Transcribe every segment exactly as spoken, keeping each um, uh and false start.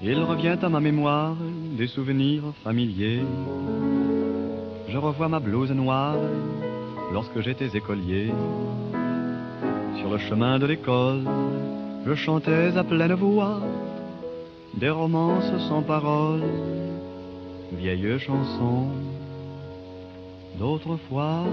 Il revient à ma mémoire des souvenirs familiers. Je revois ma blouse noire lorsque j'étais écolier. Sur le chemin de l'école, je chantais à pleine voix des romances sans paroles, vieilles chansons d'autrefois.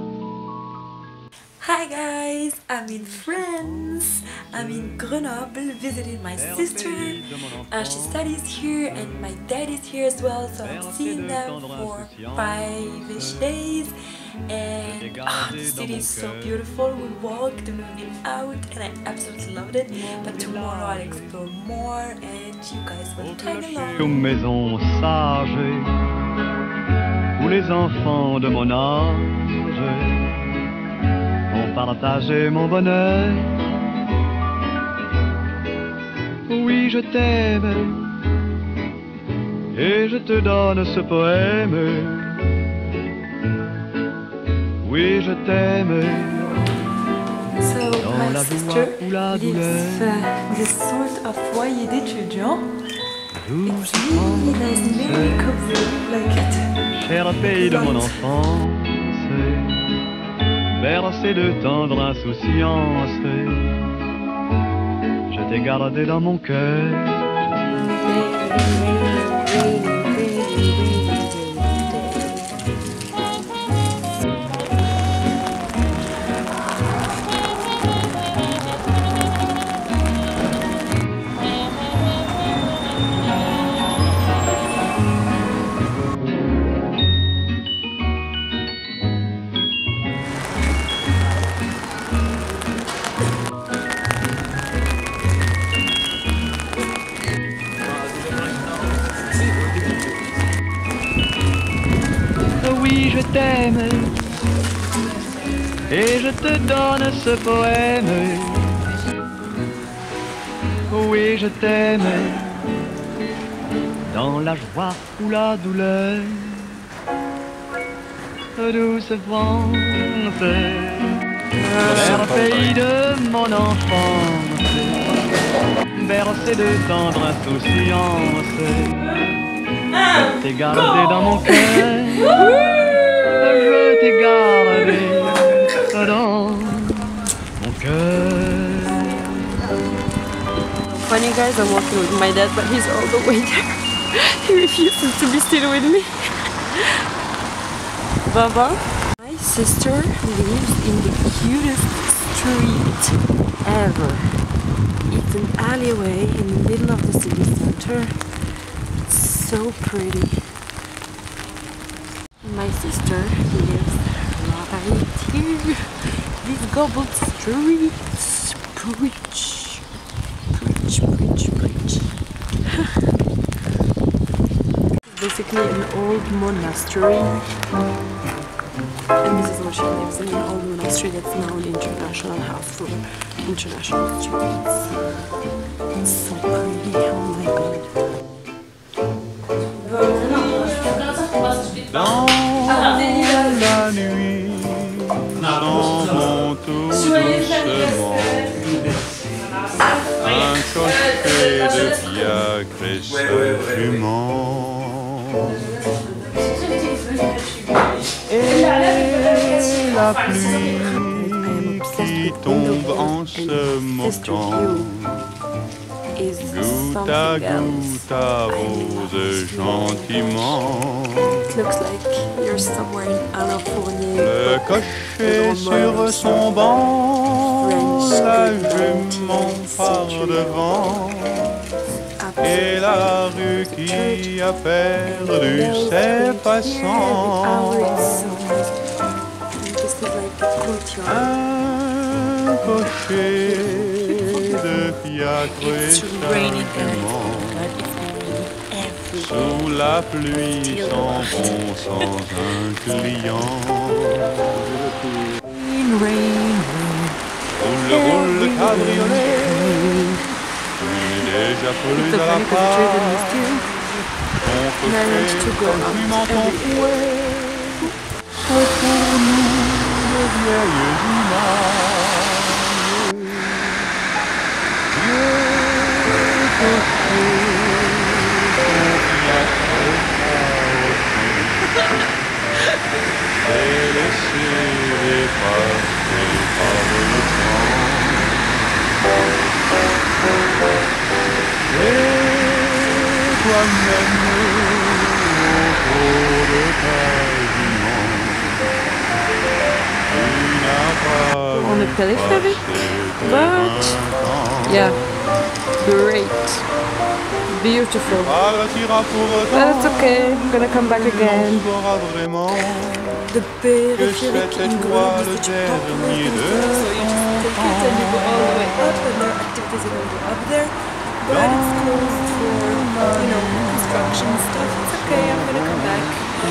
Hi guys, I'm in France. I'm in Grenoble visiting my sister. Uh, she studies here and my dad is here as well, so I've seen them for five-ish days. And oh, the city is so beautiful. We walked, we've been out and I absolutely loved it. But tomorrow I'll explore more and you guys will tag along. Aux maisons sages où les enfants de mon âge ont partagé mon bonheur. Oui, je t'aime et je te donne ce poème. Oui, je t'aime. So my sister lives uh, this sort of foyer d'étudiants. It's really nice and very cozy, like it. Cher pays de mon enfance, bercé de tendre insouciance, je t'ai gardé dans mon cœur. Oui, je t'aime et je te donne ce poème. Oui, je t'aime dans la joie ou la douleur. Douce France, vers le pays de mon enfance, bercé de tendre insouciance. Je t'ai gardé dans mon cœur, je t'ai gardé dans mon cœur. Funny guys, I'm walking with my dad, but he's all the way there. He refuses to be still with me. Baba. My sister lives in the cutest street ever. It's an alleyway in the middle of the city center. So pretty. My sister lives right here. These gobbled streets. Preach, preach, preach, preach. Basically an old monastery. And this is what she lives in, an old monastery that's now an international house for international students. It's so pretty, oh my god. Dans la nuit, dans mon tout doucement, un cocher de fiacre et sa jument. Et la pluie qui tombe en se moquant, goutte à goutte arrose gentiment. It looks like you're somewhere in California. Le cocher sur son banc, la jument par devant, et la rue qui a perdu ses passants. Un cocher de fiacre et simplement, sous la pluie s'en vont sans un client. Rain, rain, rain. Roule, roule le cabriolet, il est déjà plus à la part. On cocher compliment ton fouet, c'est pour nous de vieilles images. Vieux cocher dépassé par le temps. Et toi-même, autour de ta On the periphery, but yeah, great, beautiful. But it's okay, I'm gonna come back again. The peripheric in Grenoble is such a popular thing, so you just take it and you go all the way up, and there are activities you can do up there. But it's closed for, you know, construction stuff. It's okay, I'm gonna come back.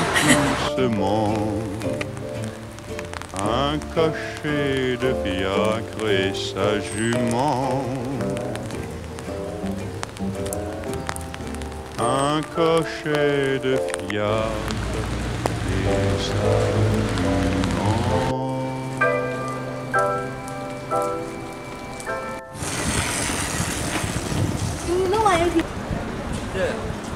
Un cocher de fiacre et sa jument. Un cocher de fiacre et sa jument. No, I agree. Yeah.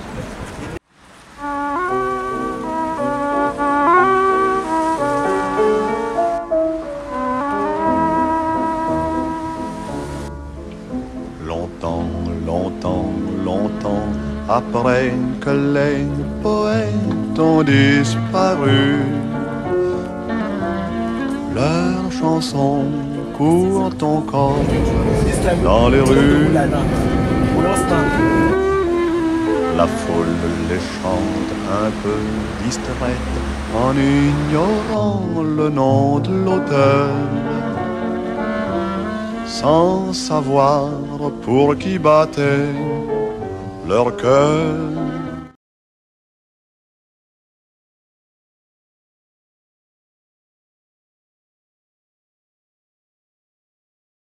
Après que les poètes ont disparu, leurs chansons courent encore dans les rues. La foule les chante un peu distraite en ignorant le nom de l'auteur, sans savoir pour qui battait leur cœur.